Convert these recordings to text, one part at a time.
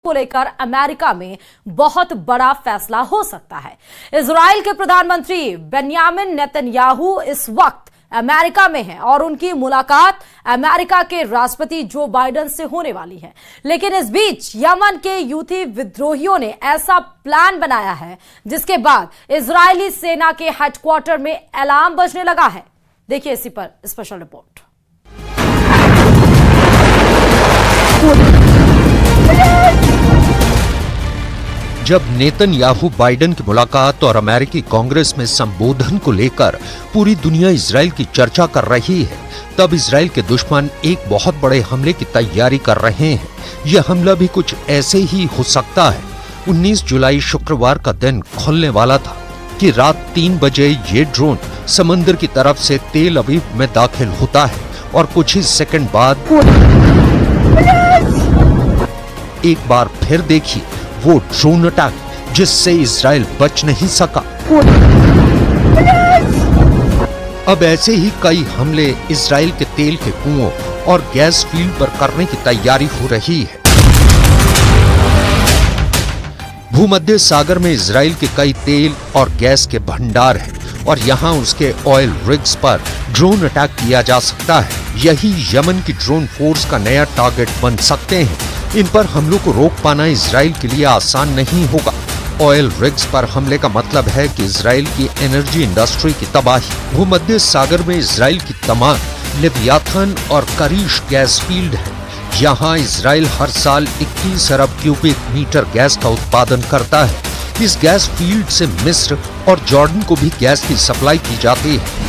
को लेकर अमेरिका में बहुत बड़ा फैसला हो सकता है। इजराइल के प्रधानमंत्री बेंयामिन नेतन्याहू इस वक्त अमेरिका में है और उनकी मुलाकात अमेरिका के राष्ट्रपति जो बाइडेन से होने वाली है। लेकिन इस बीच यमन के यूथी विद्रोहियों ने ऐसा प्लान बनाया है जिसके बाद इजरायली सेना के हेडक्वार्टर में अलार्म बजने लगा है। देखिए इसी पर स्पेशल रिपोर्ट। जब नेतन्याहू बाइडेन की मुलाकात और अमेरिकी कांग्रेस में संबोधन को लेकर पूरी दुनिया इजराइल की चर्चा कर रही है, तब इजराइल के दुश्मन एक बहुत बड़े हमले की तैयारी कर रहे हैं। यह हमला भी कुछ ऐसे ही हो सकता है। 19 जुलाई शुक्रवार का दिन खुलने वाला था कि रात 3 बजे ये ड्रोन समंदर की तरफ से तेल अवीव में दाखिल होता है और कुछ ही सेकंड बाद एक बार फिर देखिए वो ड्रोन अटैक जिससे इजराइल बच नहीं सका। अब ऐसे ही कई हमले इजराइल के तेल के कुओं और गैस फील्ड पर करने की तैयारी हो रही है। भूमध्य सागर में इजराइल के कई तेल और गैस के भंडार हैं और यहाँ उसके ऑयल रिग्स पर ड्रोन अटैक किया जा सकता है। यही यमन की ड्रोन फोर्स का नया टारगेट बन सकते हैं। इन पर हमलों को रोक पाना इजराइल के लिए आसान नहीं होगा। ऑयल रिग्स पर हमले का मतलब है कि इजराइल की एनर्जी इंडस्ट्री की तबाही। भूमध्य सागर में इजराइल की तमाम लेवियाथन और करीश गैस फील्ड है। यहाँ इजराइल हर साल 21 अरब क्यूबिक मीटर गैस का उत्पादन करता है। इस गैस फील्ड से मिस्र और जॉर्डन को भी गैस की सप्लाई की जाती है।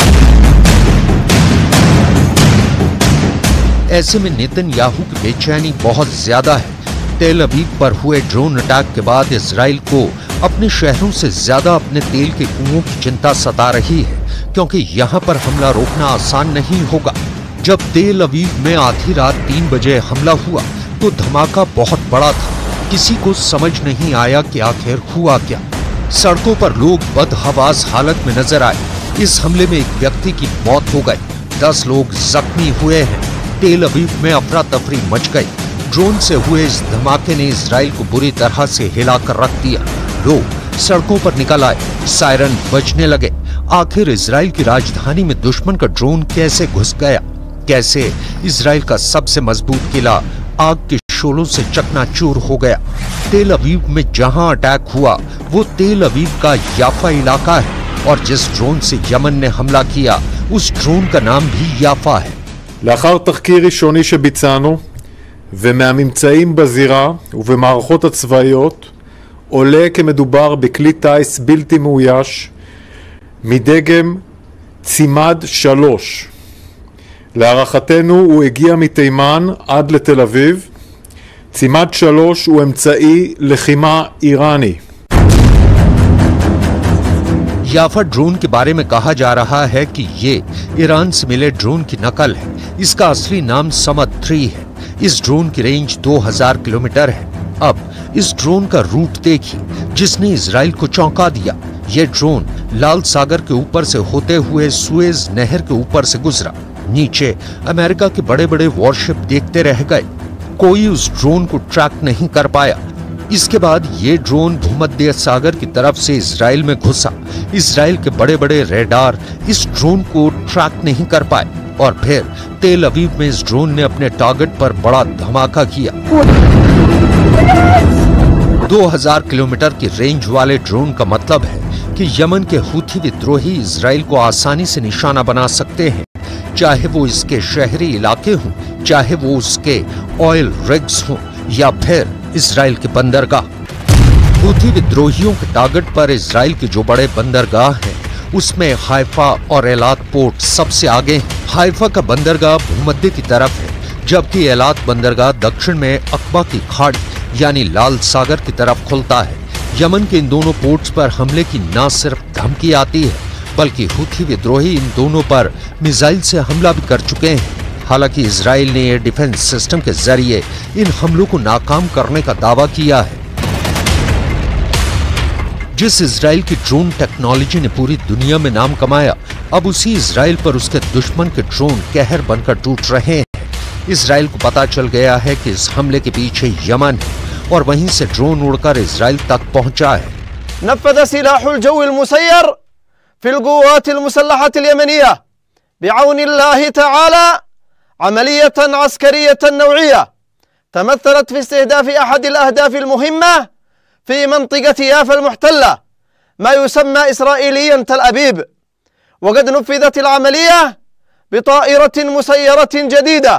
ऐसे में नेतन्याहू की बेचैनी बहुत ज्यादा है। तेल अवीव पर हुए ड्रोन अटैक के बाद इजराइल को अपने शहरों से ज्यादा अपने तेल के कुओं की चिंता सता रही है, क्योंकि यहाँ पर हमला रोकना आसान नहीं होगा। जब तेल अवीव में आधी रात 3 बजे हमला हुआ तो धमाका बहुत बड़ा था। किसी को समझ नहीं आया कि आखिर हुआ क्या। सड़कों पर लोग बदहवास हालत में नजर आए। इस हमले में एक व्यक्ति की मौत हो गई, 10 लोग जख्मी हुए हैं। तेल अवीव में अफरा तफरी मच गई। ड्रोन से हुए इस धमाके ने इजराइल को बुरी तरह से हिलाकर रख दिया। लोग सड़कों पर निकल आए, सायरन बजने लगे। आखिर इजराइल की राजधानी में दुश्मन का ड्रोन कैसे घुस गया? कैसे इजराइल का सबसे मजबूत किला आग के शोलों से चकनाचूर हो गया? तेल अवीव में जहां अटैक हुआ वो तेल अवीव का याफा इलाका है और जिस ड्रोन से यमन ने हमला किया उस ड्रोन का नाम भी याफा है। לאחר תחקיר ראשוני שביצענו ומהממצאים בזירה ובמערכות הצבאיות עולה כי מדובר בכלי טיס בלתי מאויש מדגם צימד 3. להערכתנו הוא הגיע מתימן עד לתל אביב. צימד 3 הוא אמצעי לחימה איראני. याफा ड्रोन के बारे में कहा जा रहा है कि ये ईरान से मिले ड्रोन की नकल है। इसका असली नाम समद 3 है। इस ड्रोन की रेंज 2000 किलोमीटर है। अब इस ड्रोन का रूट देखिए जिसने इजराइल को चौंका दिया। ये ड्रोन लाल सागर के ऊपर से होते हुए सुएज नहर के ऊपर से गुजरा। नीचे अमेरिका के बड़े बड़े वॉरशिप देखते रह गए। कोई उस ड्रोन को ट्रैक नहीं कर पाया। इसके बाद ये ड्रोन भूमध्य सागर की तरफ से इजराइल में घुसा। इजराइल के बड़े बड़े रेडार इस ड्रोन को ट्रैक नहीं कर पाए और फिर तेल अवीव में इस ड्रोन ने अपने टारगेट पर बड़ा धमाका किया। 2000 किलोमीटर की रेंज वाले ड्रोन का मतलब है कि यमन के हूथी विद्रोही इजराइल को आसानी से निशाना बना सकते हैं, चाहे वो इसके शहरी इलाके हों, चाहे वो उसके ऑयल रिग्स हों या फिर इजराइल के बंदरगाह। हूथी विद्रोहियों के टारगेट पर इजराइल के जो बड़े बंदरगाह हैं उसमें हाइफा और एलात पोर्ट सबसे आगे हैं। हाइफा का बंदरगाह भूमध्य की तरफ है, जबकि एलात बंदरगाह दक्षिण में अकबा की खाड़ी यानी लाल सागर की तरफ खुलता है। यमन के इन दोनों पोर्ट्स पर हमले की न सिर्फ धमकी आती है बल्कि हूथी विद्रोही इन दोनों पर मिसाइल से हमला भी कर चुके हैं। हालांकि इजराइल ने एयर डिफेंस सिस्टम के जरिए इन हमलों को नाकाम करने का दावा किया है। जिस इजराइल की ड्रोन टेक्नोलॉजी ने पूरी दुनिया में नाम कमाया, अब उसी इजराइल पर उसके दुश्मन के ड्रोन कहर बनकर टूट रहे हैं। इजराइल को पता चल गया है कि इस हमले के पीछे यमन है और वहीं से ड्रोन उड़कर इजराइल तक पहुंचा है। नफ़ज़ सिलाहुल जव्विल मुसय्यर फिल क़ुव्वातिल मुसल्लहतिल यमनिया बिअौनिल्लाहि तआला अमलियतन अस्करियतन नौइया तमथलत फी इस्तिहदाफ अहदिल अहदाफिल मुहिम्मा फी मंतिक़त याफ़ा अल-मुहतल्ला मा युसम्मा इस्राईलियन तल अबीब वक़द नुफ़िज़त अल-अमलिया बिताइरतिन मुसय्यरतिन जदीदा।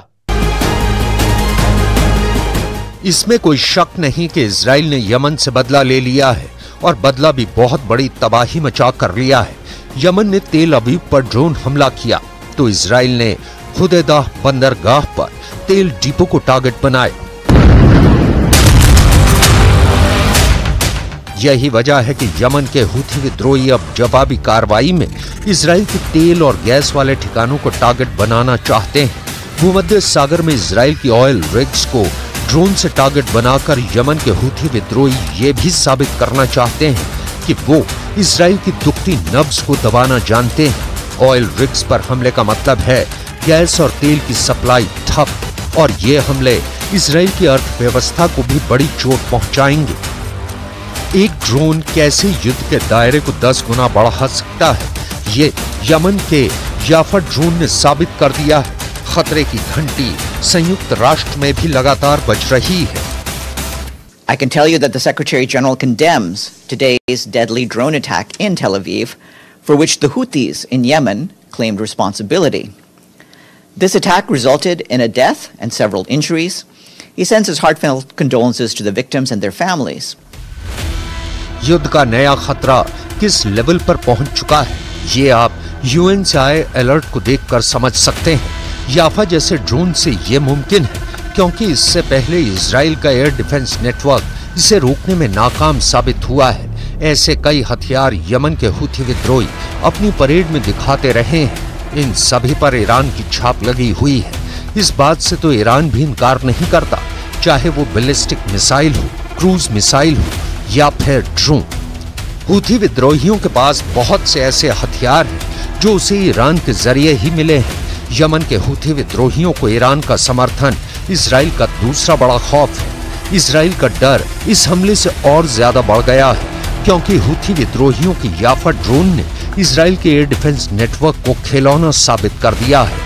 इसमें कोई शक नहीं कि इजराइल ने यमन से बदला ले लिया है और बदला भी बहुत बड़ी तबाही मचा कर लिया है। यमन ने तेल अवीव पर ड्रोन हमला किया तो इजराइल ने हुदैदा बंदरगाह पर तेल डिपो को टारगेट बनाए। यही वजह है कि यमन के हूथी विद्रोही अब जवाबी कार्रवाई में इजराइल के तेल और गैस वाले ठिकानों को टारगेट बनाना चाहते हैं। भूमध्य सागर में इजराइल की ऑयल रिग्स को ड्रोन से टारगेट बनाकर यमन के हूथी विद्रोही ये भी साबित करना चाहते हैं कि वो इजराइल की दुखती नब्ज को दबाना जानते हैं। ऑयल रिग्स पर हमले का मतलब है गैस और तेल की सप्लाई ठप और ये हमले इजराइल की अर्थव्यवस्था को भी बड़ी चोट पहुंचाएंगे। एक ड्रोन कैसे युद्ध के दायरे को 10 गुना बढ़ा सकता है, ये यमन के याफा ड्रोन ने साबित कर दिया है। खतरे की घंटी संयुक्त राष्ट्र में भी लगातार बज रही है। I can tell you that the Secretary General condemns today's deadly drone attack in Tel Aviv, for which the Houthis in Yemen claimed responsibility. This attack resulted in a death and several injuries. He sends his heartfelt condolences to the victims and their families. युद्ध का नया खतरा किस level पर पहुंच चुका है, ये आप यूएन से आए अलर्ट को देखकर समझ सकते हैं। याफा जैसे ड्रोन से ये मुमकिन है क्योंकि इससे पहले इजराइल का एयर डिफेंस नेटवर्क इसे रोकने में नाकाम साबित हुआ है। ऐसे कई हथियार यमन के हूथी विद्रोही अपनी परेड में दिखाते रहे हैं। इन सभी पर ईरान की छाप लगी हुई है। इस बात से तो ईरान भी इनकार नहीं करता, चाहे वो बैलिस्टिक मिसाइल हो, क्रूज मिसाइल हो या फिर ड्रोन। हूथी विद्रोहियों के पास बहुत से ऐसे हथियार हैं जो उसे ईरान के जरिए ही मिले हैं। यमन के हूथी विद्रोहियों को ईरान का समर्थन इजराइल का दूसरा बड़ा खौफ है। इजराइल का डर इस हमले से और ज्यादा बढ़ गया है क्योंकि हूथी विद्रोहियों की याफा ड्रोन ने इजराइल के एयर डिफेंस नेटवर्क को खिलौना साबित कर दिया है।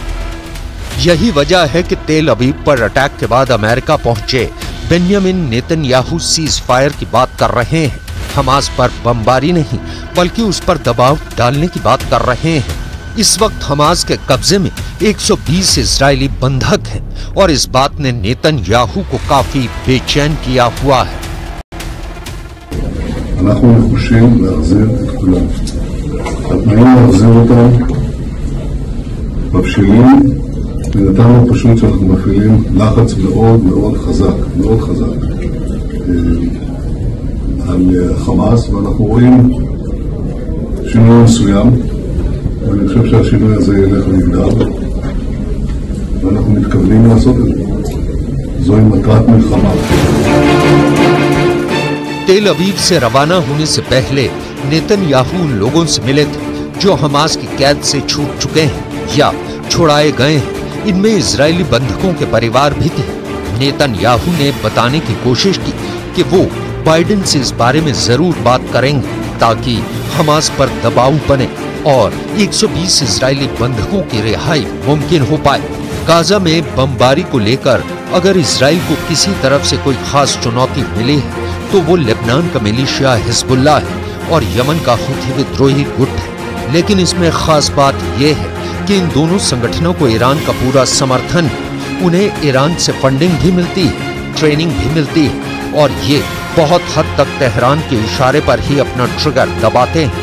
यही वजह है कि तेल अवीव पर अटैक के बाद अमेरिका पहुंचे बेन्यामिन नेतन्याहू सीज फायर की बात कर रहे हैं। हमास पर बमबारी नहीं बल्कि उस पर दबाव डालने की बात कर रहे हैं। इस वक्त हमास के कब्जे में 120 इजरायली बंधक हैं और इस बात ने नेतन्याहू को काफी बेचैन किया हुआ है। אנחנו נחושים להחזיר את כולם. התנאים להחזיר אותם מבשילים, ונתנו פשוט שאנחנו מפעילים לחץ מאוד מאוד חזק, מאוד חזק על חמאס, ואנחנו רואים שינוי מסוים, ואני חושב שהשינוי הזה ילך ויגדל, ואנחנו מתכוונים לעשות את זה. זוהי מטרת מלחמה. तेल अवीव से रवाना होने से पहले नेतन्याहू उन लोगों से मिले थे जो हमास की कैद से छूट चुके हैं या छुड़ाए गए हैं। इनमें इजरायली बंधकों के परिवार भी थे। नेतन्याहू ने बताने की कोशिश की कि वो बाइडेन से इस बारे में जरूर बात करेंगे ताकि हमास पर दबाव बने और 120 इजरायली बंधकों की रिहाई मुमकिन हो पाए। गाजा में बमबारी को लेकर अगर इजराइल को किसी तरफ से कोई खास चुनौती मिली है तो वो लेबनान का मिलिशिया हिजबुल्लाह है और यमन का हूथी विद्रोही गुट है। लेकिन इसमें खास बात यह है कि इन दोनों संगठनों को ईरान का पूरा समर्थन है। उन्हें ईरान से फंडिंग भी मिलती है, ट्रेनिंग भी मिलती है और ये बहुत हद तक तेहरान के इशारे पर ही अपना ट्रिगर दबाते हैं।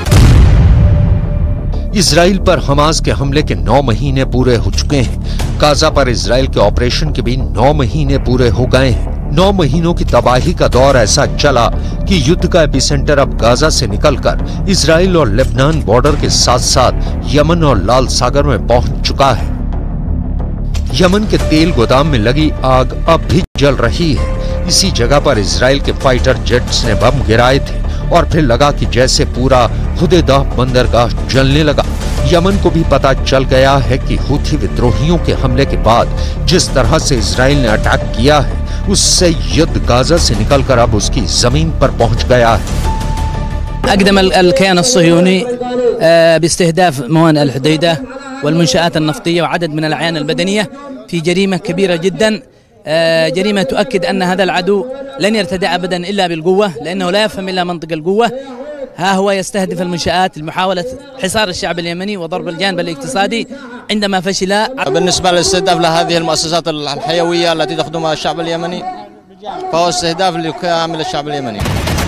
इजराइल पर हमास के हमले के 9 महीने पूरे हो चुके हैं। गाजा पर इजराइल के ऑपरेशन के भी 9 महीने पूरे हो गए हैं। 9 महीनों की तबाही का दौर ऐसा चला कि युद्ध का एपिसेंटर अब गाजा से निकलकर इजराइल और लेबनान बॉर्डर के साथ साथ यमन और लाल सागर में पहुंच चुका है। यमन के तेल गोदाम में लगी आग अब भी जल रही है। इसी जगह पर इजराइल के फाइटर जेट्स ने बम गिराए थे और फिर लगा कि जैसे पूरा हुदैदा बंदरगाह जलने लगा। यमन को भी पता चल गया है कि हूथी विद्रोहियों के हमले के बाद जिस तरह से इजराइल ने अटैक किया है उससे युद्ध गाजा से निकलकर अब उसकी जमीन पर पहुंच गया है। أقدم الكيان الصهيوني باستهداف موانئ الحديدة والمنشآت النفطية وعدد من الأعيان المدنية في جريمة كبيرة جدا، جريمة تؤكد أن هذا العدو لن يرتدع أبدا إلا بالقوة، لأنه لا يفهم إلا منطق القوة. ها هو يستهدف المنشآت لمحاولة حصار الشعب اليمني وضرب الجانب الاقتصادي عندما فشل. بالنسبة للاستهداف لهذه المؤسسات الحيوية التي تخدمها الشعب اليمني فهو استهداف لكامل الشعب اليمني।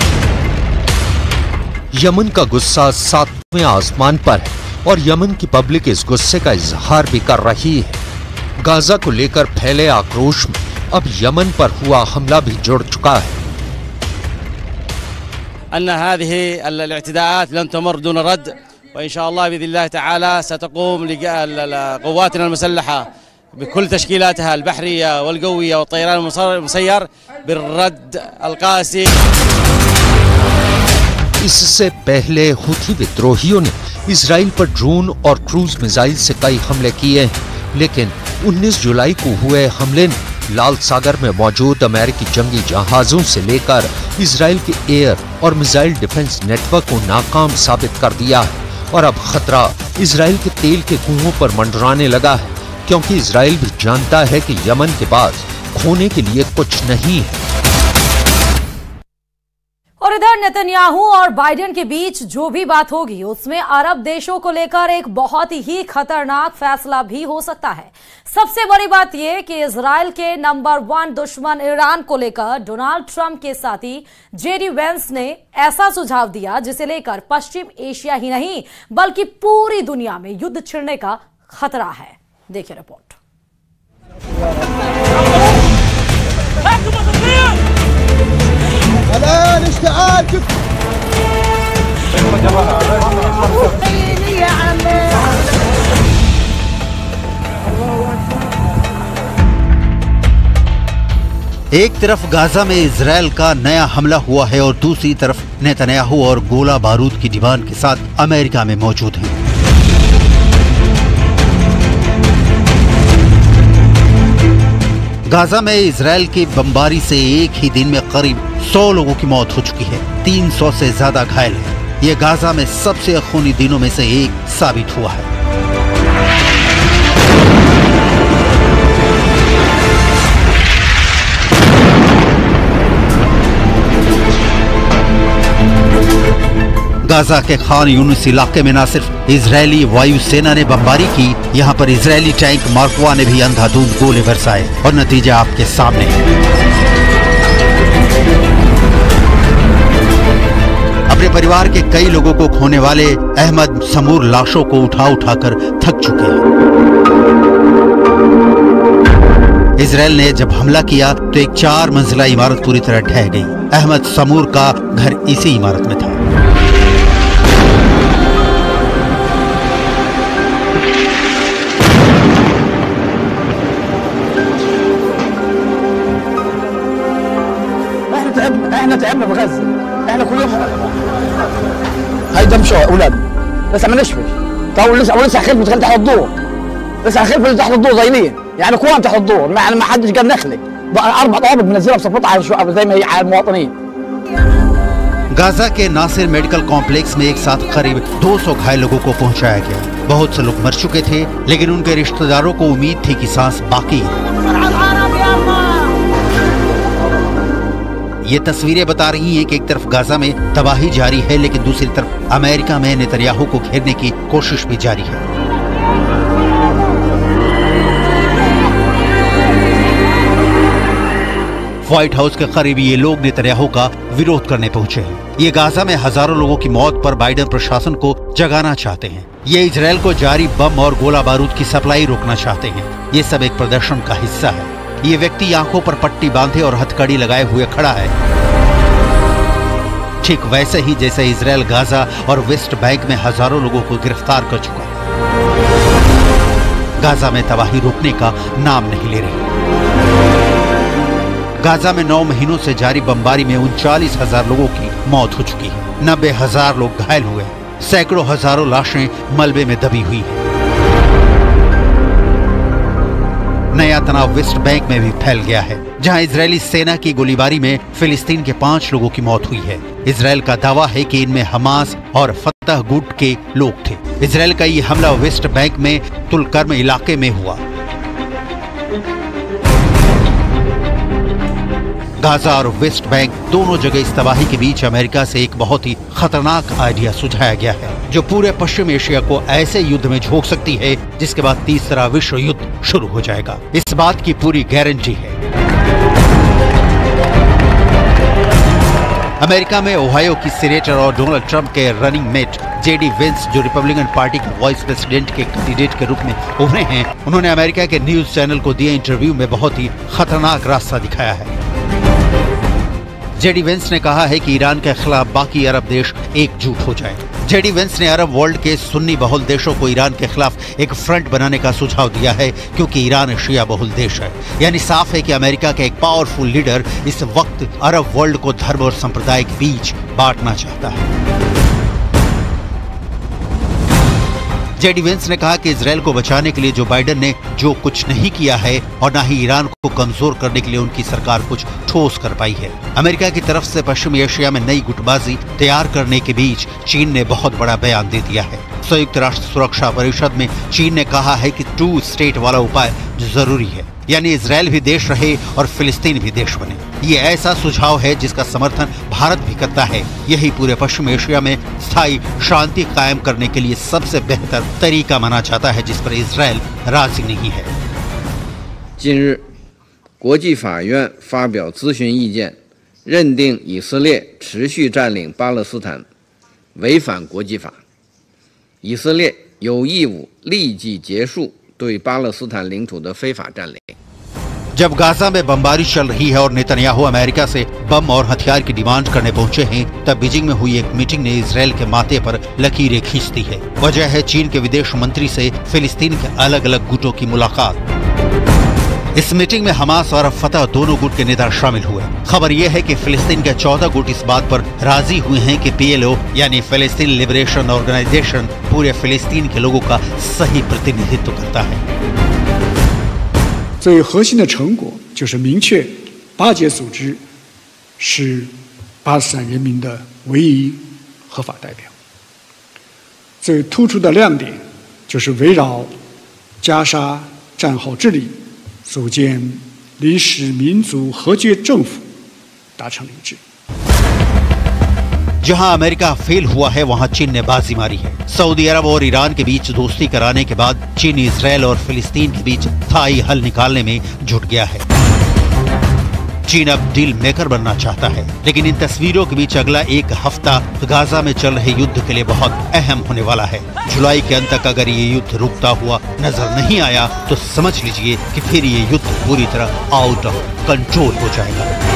यमन का गुस्सा 7वें आसमान पर है और यमन की पब्लिक इस गुस्से का इजहार भी कर रही है। गाजा को लेकर फैले आक्रोश में अब यमन पर हुआ हमला भी जुड़ चुका है। أن هذه الاعتداءات لن تمر دون رد، وإن شاء الله بإذن الله تعالى ستقوم قواتنا المسلحة بكل تشكيلاتها البحرية والقوية والطيران المسير بالرد القاسي। इससे पहले हुथी विद्रोहियों ने इजराइल पर ड्रोन और क्रूज मिसाइल से कई हमले किए हैं, लेकिन 19 जुलाई को हुए हमले ने लाल सागर में मौजूद अमेरिकी जंगी जहाजों से लेकर इजराइल के एयर और मिसाइल डिफेंस नेटवर्क को नाकाम साबित कर दिया है। और अब खतरा इजराइल के तेल के कुओं पर मंडराने लगा है, क्योंकि इजराइल भी जानता है कि यमन के पास खोने के लिए कुछ नहीं है। और इधर नेतन्याहू और बाइडेन के बीच जो भी बात होगी उसमें अरब देशों को लेकर एक बहुत ही खतरनाक फैसला भी हो सकता है। सबसे बड़ी बात यह कि इजराइल के नंबर 1 दुश्मन ईरान को लेकर डोनाल्ड ट्रंप के साथी जेडी वेंस ने ऐसा सुझाव दिया जिसे लेकर पश्चिम एशिया ही नहीं बल्कि पूरी दुनिया में युद्ध छिड़ने का खतरा है। देखिए रिपोर्ट। एक तरफ गाजा में इजराइल का नया हमला हुआ है और दूसरी तरफ नेतन्याहू और गोला बारूद की डिमांड के साथ अमेरिका में मौजूद हैं। गाजा में इजराइल की बमबारी से एक ही दिन में करीब 100 लोगों की मौत हो चुकी है, 300 से ज्यादा घायल हैं। ये गाजा में सबसे खूनी दिनों में से एक साबित हुआ है। गाजा के खान यूनिस इलाके में न सिर्फ इजरायली वायुसेना ने बमबारी की, यहाँ पर इजरायली टैंक मार्कवा ने भी अंधाधुंध गोले बरसाए और नतीजा आपके सामने है। अपने परिवार के कई लोगों को खोने वाले अहमद समूर लाशों को उठा उठाकर थक चुके हैं। इजराइल ने जब हमला किया तो एक 4 मंजिला इमारत पूरी तरह ढह गई। अहमद समूर का घर इसी इमारत में था। احنا تعبنا في غزه، احنا كل يوم هيدمشوا اولادنا لسه ما نشفش. طول لسه خلف متخيل تحت الدور، لسه خلف تحت الدور ظايلين، يعني كلهم تحت الدور، ما حدش قال نخلق. 4 طوابق بنزلها بصفطها زي ما هي على المواطنين। गाजा के नासिर मेडिकल कॉम्प्लेक्स में एक साथ करीब 200 घायल लोगों को पहुंचाया गया। बहुत से लोग मर चुके थे, लेकिन उनके रिश्तेदारों को उम्मीद थी कि सांस बाकी है। ये तस्वीरें बता रही हैं कि एक तरफ गाजा में तबाही जारी है, लेकिन दूसरी तरफ अमेरिका में नेतन्याहू को घेरने की कोशिश भी जारी है। व्हाइट हाउस के करीब ये लोग नेतन्याहू का विरोध करने पहुंचे हैं। ये गाजा में हजारों लोगों की मौत पर बाइडेन प्रशासन को जगाना चाहते हैं। ये इजराइल को जारी बम और गोला बारूद की सप्लाई रोकना चाहते हैं। ये सब एक प्रदर्शन का हिस्सा है। ये व्यक्ति आंखों पर पट्टी बांधे और हथकड़ी लगाए हुए खड़ा है, ठीक वैसे ही जैसे इजराइल गाजा और वेस्ट बैंक में हजारों लोगों को गिरफ्तार कर चुका है। गाजा में तबाही रुकने का नाम नहीं ले रही। गाजा में 9 महीनों से जारी बमबारी में 39,000 लोगों की मौत हो चुकी है। 90,000 लोग घायल हुए, सैकड़ों हजारों लाशें मलबे में दबी हुई हैं। नया तनाव वेस्ट बैंक में भी फैल गया है, जहां इजरायली सेना की गोलीबारी में फिलिस्तीन के 5 लोगों की मौत हुई है। इजरायल का दावा है कि इनमें हमास और फतह गुट के लोग थे। इजरायल का ये हमला वेस्ट बैंक में तुलकर्म इलाके में हुआ। गाजा और वेस्ट बैंक दोनों जगह इस तबाही के बीच अमेरिका से एक बहुत ही खतरनाक आइडिया सुझाया गया है, जो पूरे पश्चिम एशिया को ऐसे युद्ध में झोंक सकती है जिसके बाद तीसरा विश्व युद्ध शुरू हो जाएगा। इस बात की पूरी गारंटी है। अमेरिका में ओहायो की सीनेटर और डोनाल्ड ट्रंप के रनिंग मेट जेडी वेंस, जो रिपब्लिकन पार्टी के वाइस प्रेसिडेंट के कैंडिडेट के रूप में उभरे हैं, उन्होंने अमेरिका के न्यूज चैनल को दिए इंटरव्यू में बहुत ही खतरनाक रास्ता दिखाया है। जेडी वेंस ने कहा है कि ईरान के खिलाफ बाकी अरब देश एकजुट हो जाए। जेडी वेंस ने अरब वर्ल्ड के सुन्नी बहुल देशों को ईरान के खिलाफ एक फ्रंट बनाने का सुझाव दिया है, क्योंकि ईरान शिया बहुल देश है। यानी साफ है कि अमेरिका का एक पावरफुल लीडर इस वक्त अरब वर्ल्ड को धर्म और संप्रदाय के बीच बांटना चाहता है। जेडी वेंस ने कहा कि इजरायल को बचाने के लिए जो बाइडेन ने जो कुछ नहीं किया है और न ही ईरान को कमजोर करने के लिए उनकी सरकार कुछ ठोस कर पाई है। अमेरिका की तरफ से पश्चिमी एशिया में नई गुटबाजी तैयार करने के बीच चीन ने बहुत बड़ा बयान दे दिया है। संयुक्त राष्ट्र सुरक्षा परिषद में चीन ने कहा है कि 2 स्टेट वाला उपाय जरूरी है, यानी इजरायल भी देश रहे और फिलिस्तीन भी देश बने। ये ऐसा सुझाव है जिसका समर्थन भारत भी करता है। यही पूरे पश्चिम एशिया में स्थायी शांति कायम करने के लिए सबसे बेहतर तरीका माना जाता है, जिस पर इजरायल राजी नहीं है। 近日，国际法院发表咨询意见，认定以色列持续占领巴勒斯坦违反国际法，以色列有义务立即结束对巴勒斯坦领土的非法占领。 जब गाजा में बमबारी चल रही है और नेतन्याहू अमेरिका से बम और हथियार की डिमांड करने पहुंचे हैं, तब बीजिंग में हुई एक मीटिंग ने इजरायल के माथे पर लकीरें खींच दी है। वजह है चीन के विदेश मंत्री से फिलिस्तीन के अलग अलग गुटों की मुलाकात। इस मीटिंग में हमास और फतह दोनों गुट के नेता शामिल हुए। खबर यह है कि फिलिस्तीन के 14 गुट इस बात पर राजी हुए हैं कि PLO यानी फिलिस्तीन लिबरेशन ऑर्गेनाइजेशन पूरे फिलिस्तीन के लोगों का सही प्रतिनिधित्व करता है। 最核心的成果就是明确巴解组织是巴勒斯坦人民的唯一合法代表。最突出的亮点就是围绕加沙战后治理，组建临时民族和解政府达成了一致。 जहां अमेरिका फेल हुआ है, वहां चीन ने बाजी मारी है। सऊदी अरब और ईरान के बीच दोस्ती कराने के बाद चीन इजरायल और फिलिस्तीन के बीच स्थायी हल निकालने में जुट गया है। चीन अब डील मेकर बनना चाहता है, लेकिन इन तस्वीरों के बीच अगला एक हफ्ता गाजा में चल रहे युद्ध के लिए बहुत अहम होने वाला है। जुलाई के अंत तक अगर ये युद्ध रुकता हुआ नजर नहीं आया तो समझ लीजिए कि फिर ये युद्ध पूरी तरह आउट ऑफ कंट्रोल हो जाएगा।